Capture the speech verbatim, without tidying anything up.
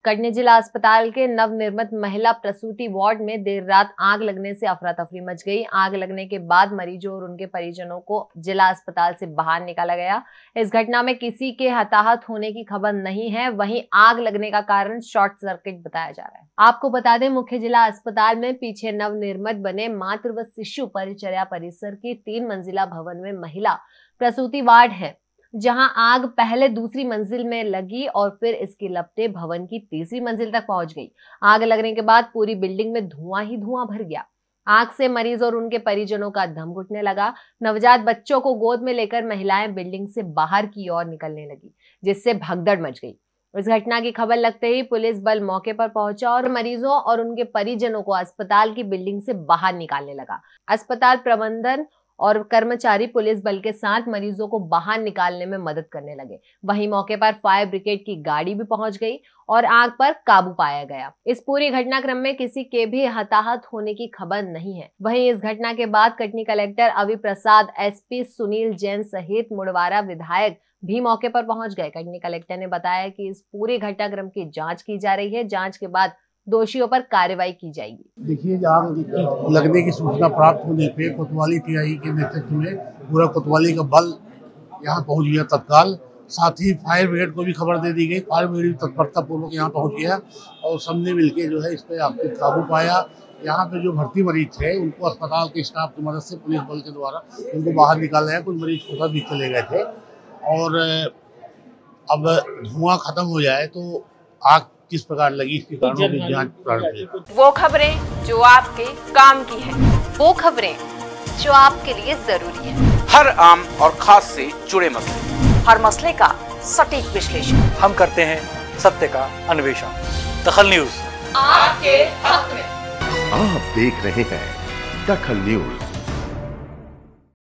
कटनी जिला अस्पताल के नवनिर्मित महिला प्रसूति वार्ड में देर रात आग लगने से अफरा तफरी मच गई। आग लगने के बाद मरीजों और उनके परिजनों को जिला अस्पताल से बाहर निकाला गया। इस घटना में किसी के हताहत होने की खबर नहीं है। वहीं आग लगने का कारण शॉर्ट सर्किट बताया जा रहा है। आपको बता दें, मुख्य जिला अस्पताल में पीछे नवनिर्मित बने मातृ व शिशु परिचर्या परिसर की तीन मंजिला भवन में महिला प्रसूति वार्ड है, जहां आग पहले दूसरी मंजिल में लगी और फिर इसकी लपटें भवन की तीसरी मंजिल तक पहुंच गई। आग लगने के बाद पूरी बिल्डिंग में धुआं ही धुआं भर गया। आग से मरीज और उनके परिजनों का दम घुटने लगा। नवजात बच्चों को गोद में लेकर महिलाएं बिल्डिंग से बाहर की ओर निकलने लगी, जिससे भगदड़ मच गई। इस घटना की खबर लगते ही पुलिस बल मौके पर पहुंचा और मरीजों और उनके परिजनों को अस्पताल की बिल्डिंग से बाहर निकालने लगा। अस्पताल प्रबंधन और कर्मचारी पुलिस बल के साथ मरीजों को बाहर निकालने में मदद करने लगे। वहीं मौके पर फायर ब्रिगेड की गाड़ी भी पहुंच गई और आग पर काबू पाया गया। इस पूरी घटनाक्रम में किसी के भी हताहत होने की खबर नहीं है। वहीं इस घटना के बाद कटनी कलेक्टर अवि प्रसाद, एसपी सुनील जैन सहित मुड़वारा विधायक भी मौके पर पहुंच गए। कटनी कलेक्टर ने बताया कि इस पूरे घटनाक्रम की जांच की जा रही है। जांच के बाद दोषियों पर कार्रवाई की जाएगी। देखिए, आग लगने की सूचना प्राप्त होने पे कोतवाली टीआई के नेतृत्व में पूरा कोतवाली का बल यहां पहुंच गया तत्काल। साथ ही फायर ब्रिगेड को भी खबर दे दी गई। फायर ब्रिगेड तत्परता पूर्वक यहां पहुंच गया और सबने मिलकर जो है इस पे आग पे काबू पाया। यहाँ पे जो भर्ती मरीज थे उनको अस्पताल के स्टाफ की मदद से पुलिस बल के द्वारा उनको बाहर निकाला है। कुछ मरीज खुद भी चले गए थे और अब धुआं खत्म हो जाए तो आग किस प्रकार लगी इसके कारणों की जांच प्रारंभ है। वो खबरें जो आपके काम की है, वो खबरें जो आपके लिए जरूरी है, हर आम और खास से जुड़े मसले, हर मसले का सटीक विश्लेषण हम करते हैं, सत्य का अन्वेषण। दखल न्यूज आपके हक में। आप देख रहे हैं दखल न्यूज।